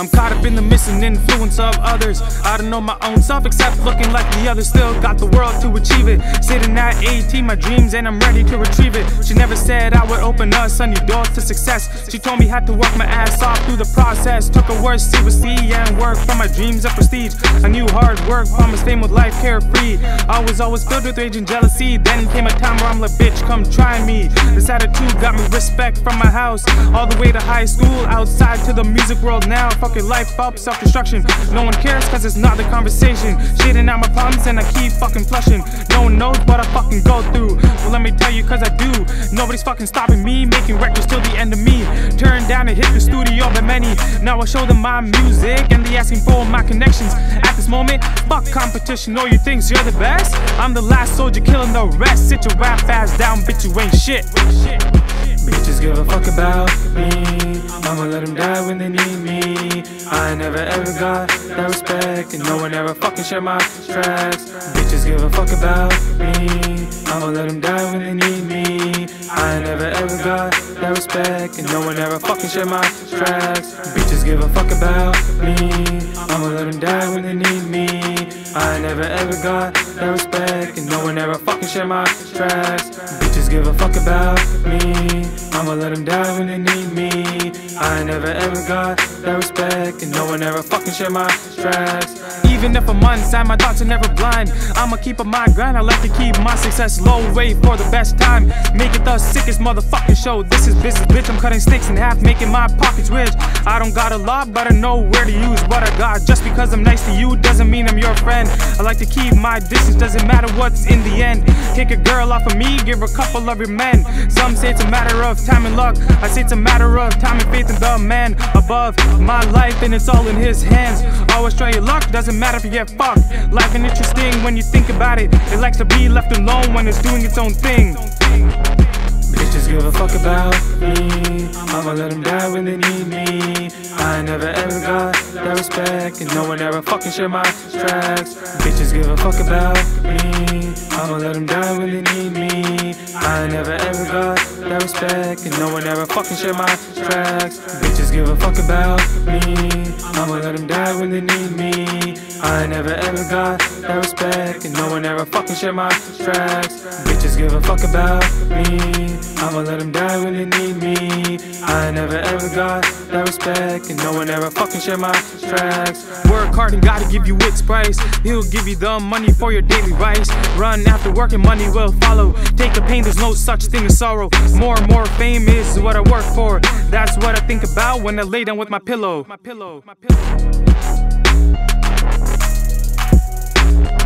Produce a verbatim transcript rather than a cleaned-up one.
I'm caught up in the missing influence of others. I don't know my own self except looking like the others. Still got the world to achieve it. Sitting at eighteen, my dreams, and I'm ready to retrieve it. She never said I would open us sunny doors to success. She told me had to work my ass off through the process. Took her words seriously and worked for my dreams of prestige. I knew hard work promised fame with life carefree. I was always filled with rage and jealousy. Then came a time where I'm like, bitch, come try me. This attitude got me respect from my house all the way to high school, outside to the music world now. Fuck your life up, self-destruction. No one cares cause it's not the conversation. Shitting out my problems and I keep fucking flushing. No one knows what I fucking go through. Well, let me tell you cause I do. Nobody's fucking stopping me, making records till the end of me. Turned down and hit the studio by many. Now I show them my music and they asking for my connections. At this moment, fuck competition. Know you think you're the best? I'm the last soldier killing the rest. Sit your rap ass down, bitch, you ain't shit. Bitches give a fuck about me. I'ma let them die when they need me. I never ever got that respect, and no one ever fucking share my tracks. Bitches give a fuck about me. I'ma let them die when they need me. I never ever got that respect, and no one ever fucking share my tracks. Bitches give a fuck about me. I'ma let them die when they need me. I never ever got that respect, and no one ever fucking share my tracks. Bitches give a fuck about me. I'ma let them die when they need me. I never ever got that respect, and no one ever fucking share my tracks. Even if I'm inside, my thoughts are never blind. I'ma keep on my grind, I like to keep my success low. Wait for the best time, make it the sickest motherfucking show. This is business, bitch, I'm cutting sticks in half, making my pockets rich. I don't got a lot, but I know where to use what I got. Just because I'm nice to you doesn't mean I'm your friend. I like to keep my distance, doesn't matter what's in the end. Take a girl off of me, give her a couple of your men. Some say it's a matter of time and luck, I say it's a matter of time and faith in the man above my life, and it's all in his hands. Always try your luck, doesn't matter if you get fucked. Life ain't interesting when you think about it. It likes to be left alone when it's doing its own thing. Bitches give a fuck about me. I'ma let them die when they need me. I never ever got that respect, and no one ever fucking share my tracks. Bitches give a fuck about me. I'ma let them die when they need me. I never ever got that respect, and no one ever fucking share my tracks. Bitches give a fuck about me. I'ma let them die when they need me. I never ever got that respect, and no one ever fucking share my tracks. Bitches give a fuck about me. I'ma let them die when they need me. I never ever got that respect, and no one ever fucking share my tracks. Work hard and gotta give you its price. He'll give you the money for your daily rice. Run after work and money will follow. Take the pain, there's no such thing as sorrow. More and more fame is what I work for. That's what I think about when I lay down with my pillow. My pillow. My pillow.